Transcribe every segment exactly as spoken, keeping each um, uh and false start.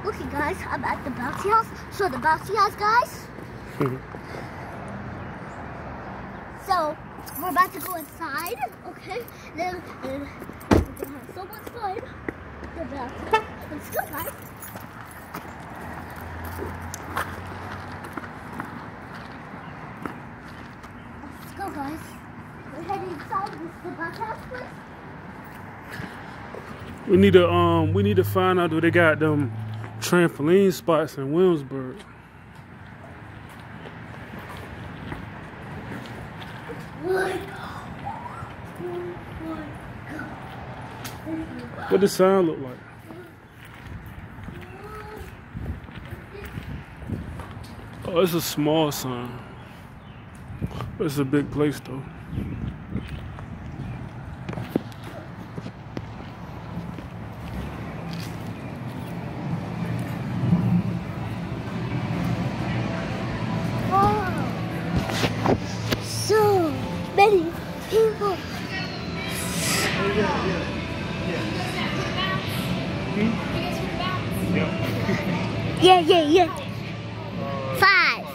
Okay, guys, I'm at the bouncy house. So the bouncy house, guys. So we're about to go inside. Okay, then then we're gonna have so much fun. The bouncy house. Let's go, guys. Let's go, guys. We're heading inside. This is the bouncy house first. We need to um we need to find out where they got them trampoline spots in Williamsburg. What does the sound look like? Oh, it's a small sign. It's a big place though. So many people. Yeah, yeah, yeah. Five.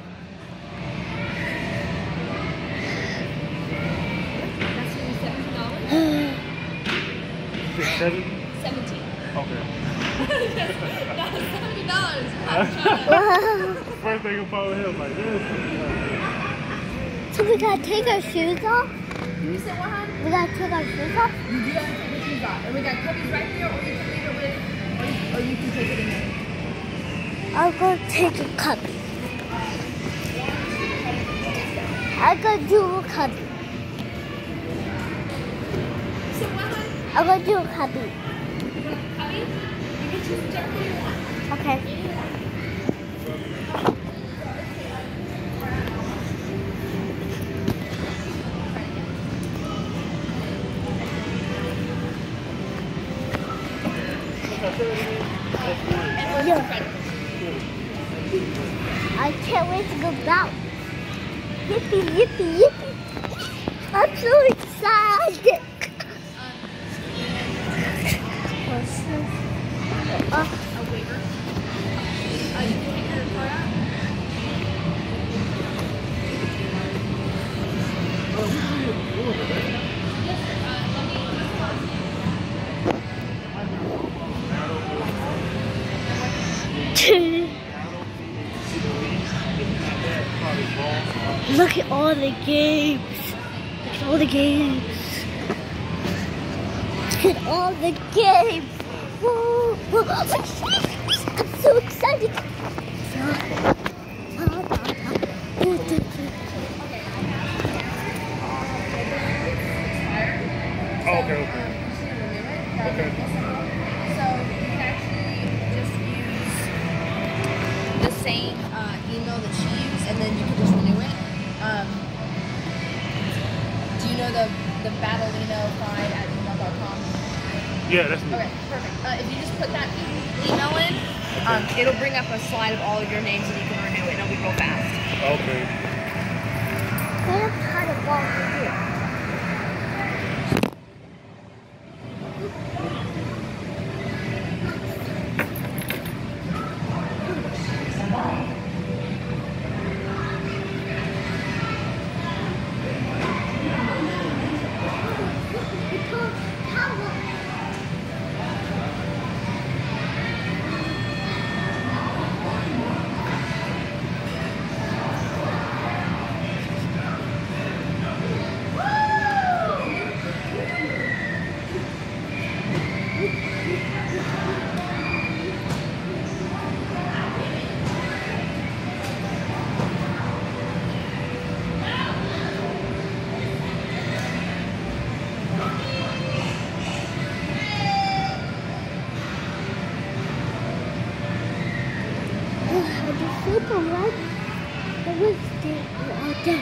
Seven? Seventeen. Okay. That was seventy dollars. First thing about him like this. So we gotta take our shoes off? You said what, hon? We gotta take our shoes off? You do have to take the shoes off. And we got cookies right here, or you can leave it with, or you, or you can take it in there. I'll go take a cubby. I'll go do a cubby. So what, hon? I'll go do a cubby. Cubby? You can choose whichever one you want. Okay. Yeah. I can't wait to go out. Yippee, yippee, yippee. I'm so excited. Uh, A waiver. Uh, you can take your card out. Look at all the games. Look at all the games. Look at all the games. Whoa, whoa. I'm so excited. Oh, okay, okay. Okay. So you can actually just use the same uh, email that she used, and then you can just renew it. Um, do you know the the Battlino five at gmail dot com? Yeah, that's me. Okay, perfect. Uh, if you just put that email in, um, it'll bring up a slide of all of your names, and you can renew it. And it'll be real fast. Okay. What kind of ball is it? Super right? It was there all day.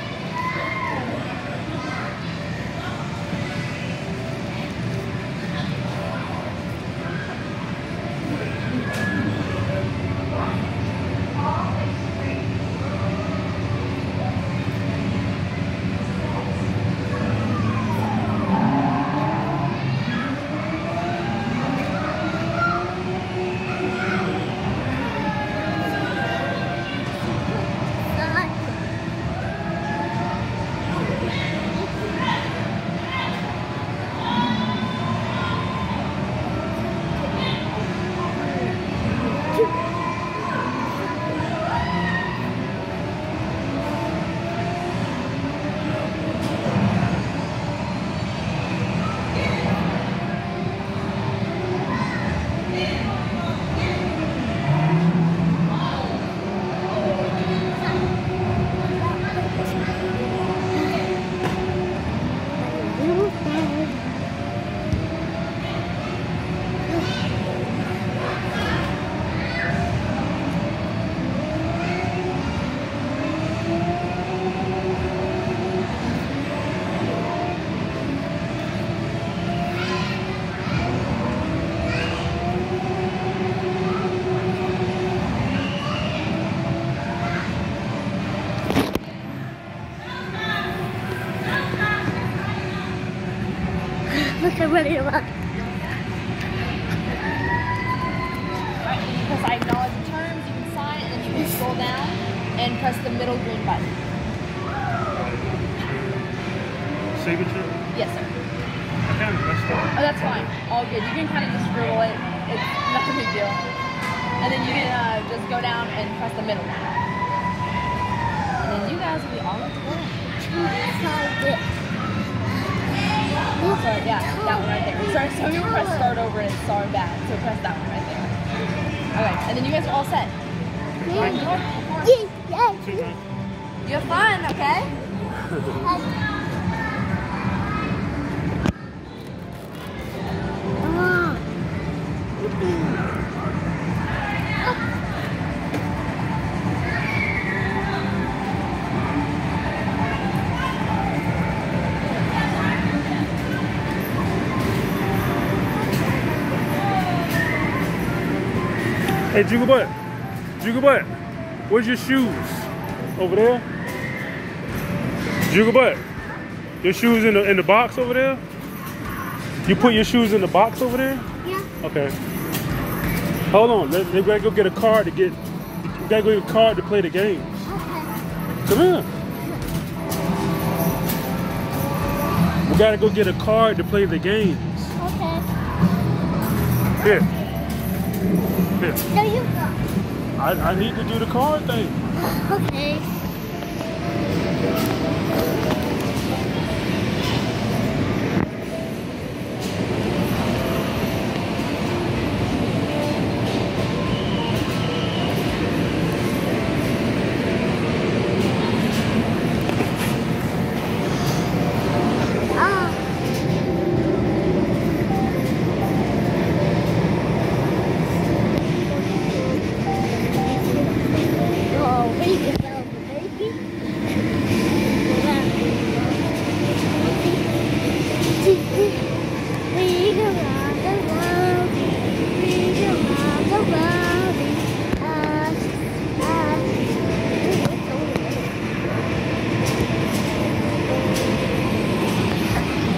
ready to run. Alright, because I acknowledge the terms, you can sign, and then you can scroll down and press the middle green button. Signature? Yes, sir. I kind of messed up. Oh, that's fine. All good. You can kind of just scribble it. It's not a big deal. And then you can uh, just go down and press the middle one. And then you guys will be all up to go. Sorry, yeah, that one right there. Sorry, some people press start over and it's sorry bad. So press that one right there. Okay, and then you guys are all set. Alright, go on. Yeah, You have fun, okay? Hey, Jiggle Butt. Jiggle Butt. Where's your shoes? Over there? Jiggle Butt. Your shoes in the in the box over there? You put your shoes in the box over there? Yeah. Okay. Hold on. They, they gotta go get a card to get. You gotta go get a card to play the games. Okay. Come here. We gotta go get a card to play the games. Okay. Here. Here. There you go. I, I need to do the card thing. Okay.